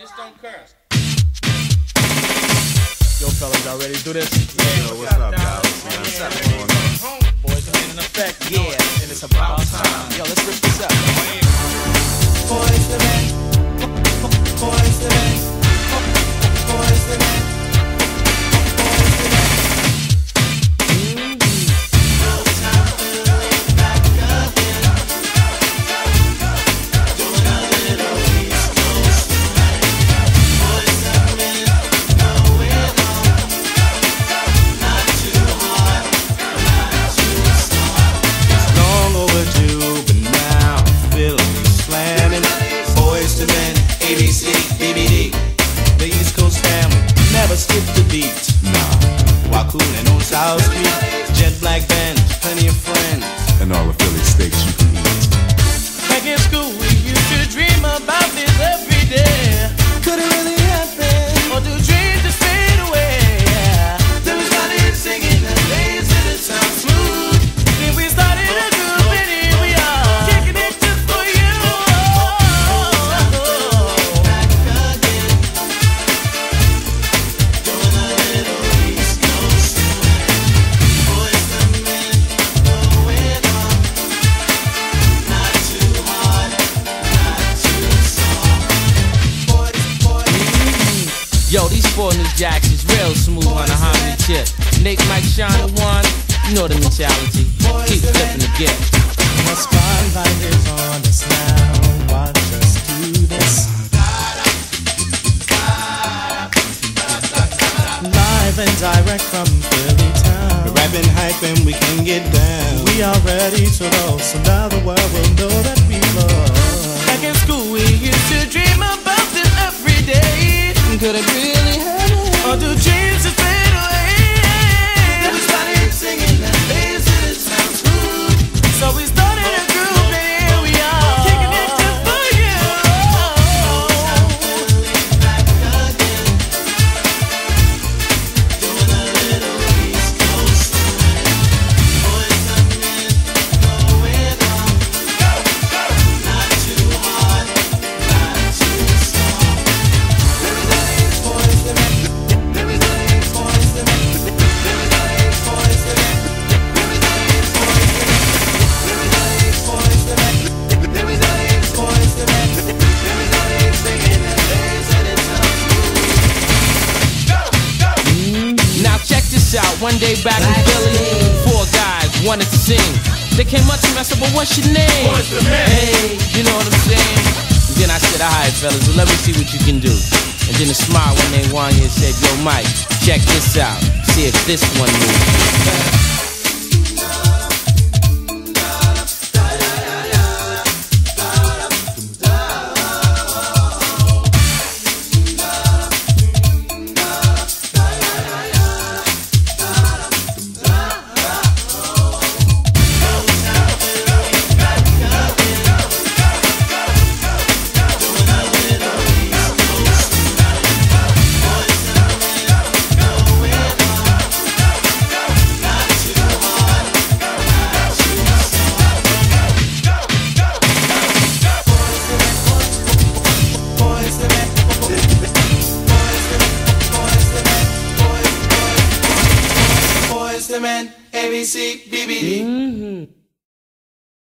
Just don't curse. Yo, fellas, y'all ready to do this? Yeah, yo, what's up, guys? What's up, man? Boys are in effect. Yeah, and it's about time. Yo, let's rip this up. Boys the men, boys the men, boys the men. Skip the beat, nah. While coolin' on South Street, jet black band, plenty of friends, and all the Philly steaks you can eat. Back in school, we used to dream about this every day. Could it really happen? Or do dreams just fade away? Then we started singing and dancing, it sounds smooth. Then we started a group and here we are, kicking it just for you. Yo, these 4 new jacks is real smooth on a Harmony chip. Nick, Mike, Sean, and Juan, you know the mentality. Keep flipping the gift. The spotlight is on us now. Watch us do this. Live and direct from Philly town. the rapping, hyping, we can get down. We are ready to roll, so now the world will know that we love. Back in school, we used to dream about this every day. Could it really happen? Or do dreams just fade away? Then we started singing and dancing, it sounds smooth. So we started a group and here we are, kicking it just for you. Back again, doing a little East Coast swing. Boys coming in, going on. Not too hard, not too soft. Boys the men, boys the men, boys the men. Now check this out, one day back in Philly, 4 guys wanted to sing. They came up to me, I said, well, what's your name? Hey, you know what I'm saying? And then I said, alright fellas, well, let me see what you can do. And then a smile one named Wanya said, yo Mike, check this out, see if this one moves.